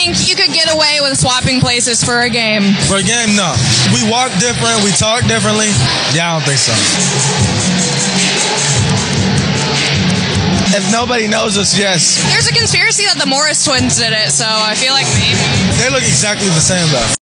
think you could get away with swapping places for a game? For a game, no. We walk different. We talk differently. Yeah, I don't think so. If nobody knows us, yes. There's a conspiracy that the Morris twins did it, so I feel like maybe. They look exactly the same, though.